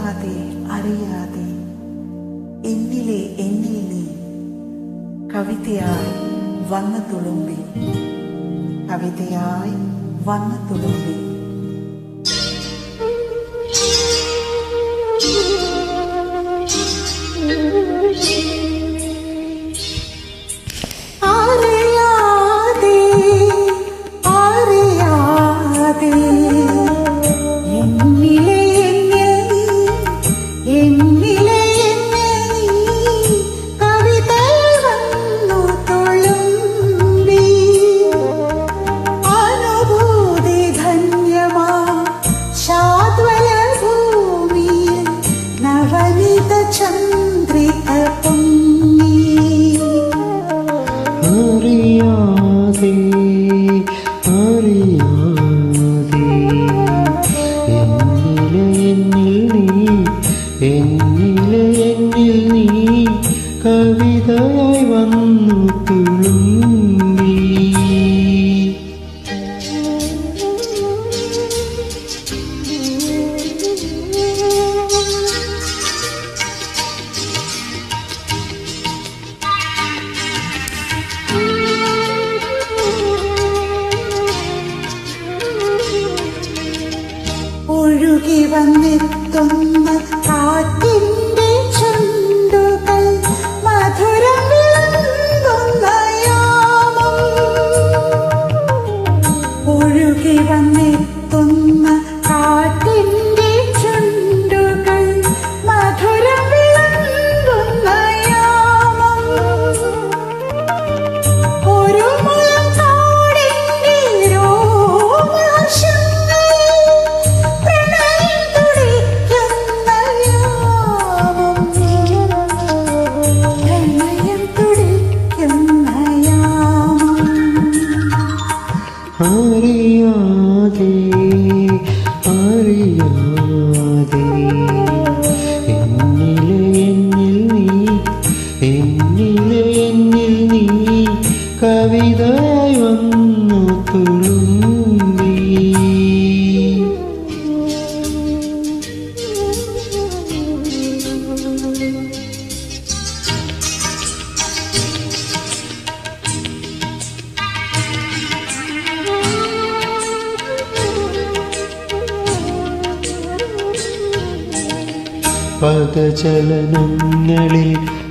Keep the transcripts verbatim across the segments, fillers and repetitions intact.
അറിയാതെ അറിയാതെ എന്നിലെ എന്നിൽ നീ കവിതയായി വന്നു തുളുമ്പി, കവിതയായി വന്നു തുളുമ്പി. കവിതയായി വന്നു തുളുമ്പി. ഒഴുകി വന്നെത്തുന്ന കാറ്റിന്റെ ചുണ്ടുകൾ മധുരം വിളങ്ങുന്ന യാമം. ഒഴുകി വന്നെത്തുന്ന കാറ്റിന്റെ ചുണ്ടുകൾ മധുരം വിളങ്ങുന്ന യാമം. ഒരു മുളം കാടിന്റെ രോമാഞ്ചം അറിയാതെ അറിയാതെ എന്നിലെ എന്നിൽ നീ എന്നിലെ എന്നിൽ നീ കവിതയായി വന്നു തുളുമ്പി. പദചലനങ്ങളിൽ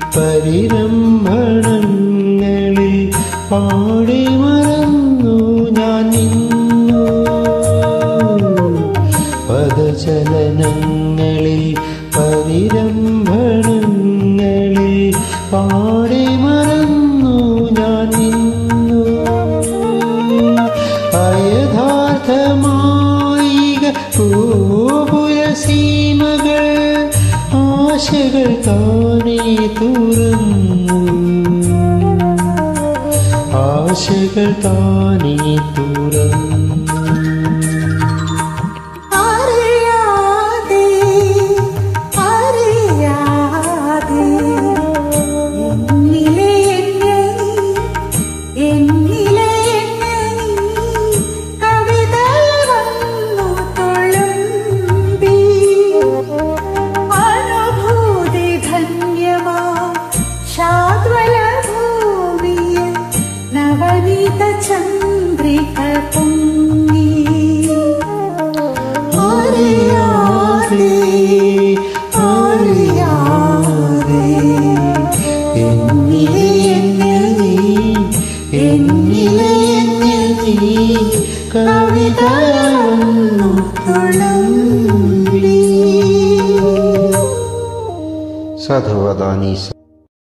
പരിരംഭണങ്ങളിൽ പാടി മറന്നു ഞാൻ നിന്നു. പദചലനങ്ങളിൽ പരിരംഭണങ്ങളിൽ പാടി മറന്നു ഞാൻ നിന്നു. അയഥാർത്ഥമായിക ഗോപുര സീമകൾ ആശകൾ താനേ തുറന്നു, ആശകൾ താനേ തുറന്നു. അറിയാതെ അറിയാതെ എന്നിലെ എന്നിലെ കവിതയായി വന്നു തുളുമ്പി. നവനീത ചന്ദ്രിക പൊങ്ങി. അറിയാതെ അറിയാതെ എന്നിലെ എന്നിൽ നീ എന്നിലെ എന്നിൽ നീ കവിതയായി വന്നു തുളുമ്പി. സാധുവാദാനീസ.